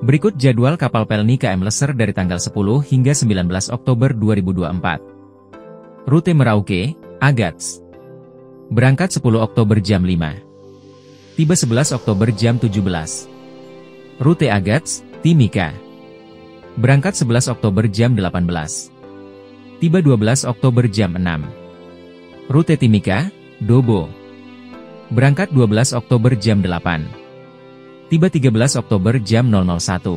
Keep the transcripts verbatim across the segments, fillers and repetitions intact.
Berikut jadwal kapal Pelni K M Leser dari tanggal sepuluh hingga sembilan belas Oktober dua ribu dua puluh empat. Rute Merauke, Agats. Berangkat sepuluh Oktober jam lima. Tiba sebelas Oktober jam tujuh belas. Rute Agats, Timika. Berangkat sebelas Oktober jam delapan belas. Tiba dua belas Oktober jam enam. Rute Timika, Dobo. Berangkat dua belas Oktober jam delapan. Tiba tiga belas Oktober jam nol nol satu.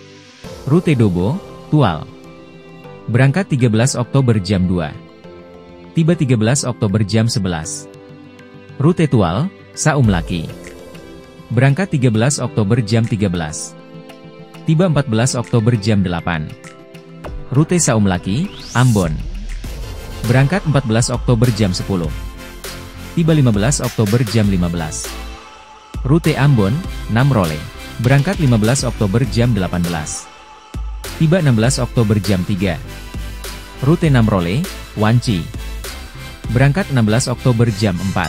Rute Dobo, Tual. Berangkat tiga belas Oktober jam dua. Tiba tiga belas Oktober jam sebelas. Rute Tual, Saumlaki. Berangkat tiga belas Oktober jam tiga belas. Tiba empat belas Oktober jam delapan. Rute Saumlaki, Ambon. Berangkat empat belas Oktober jam sepuluh. Tiba lima belas Oktober jam lima belas. Rute Ambon, Namrole. Berangkat lima belas Oktober jam delapan belas. Tiba enam belas Oktober jam tiga. Rute Namrole, Wanci. Berangkat enam belas Oktober jam empat.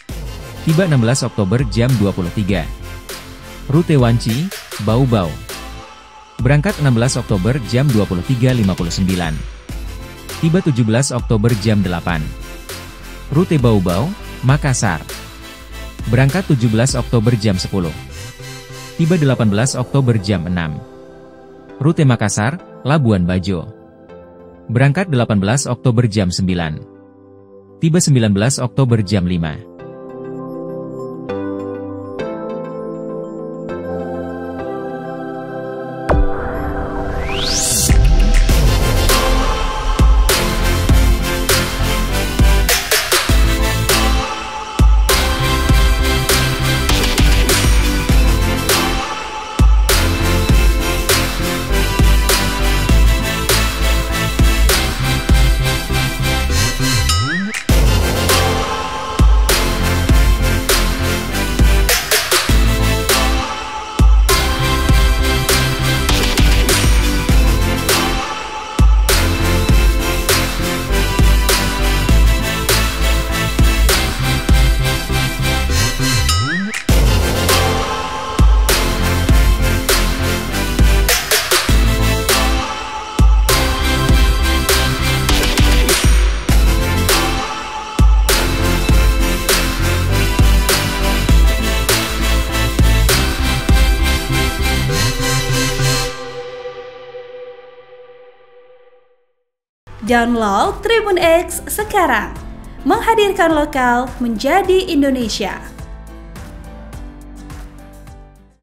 Tiba enam belas Oktober jam dua puluh tiga. Rute Wanci, Bau-Bau. Berangkat enam belas Oktober jam dua puluh tiga lewat lima puluh sembilan. Tiba tujuh belas Oktober jam delapan. Rute Bau-Bau, Makassar. Berangkat tujuh belas Oktober jam sepuluh. Tiba delapan belas Oktober jam enam. Rute Makassar, Labuan Bajo. Berangkat delapan belas Oktober jam sembilan. Tiba sembilan belas Oktober jam lima. Download Tribun X sekarang, menghadirkan lokal menjadi Indonesia.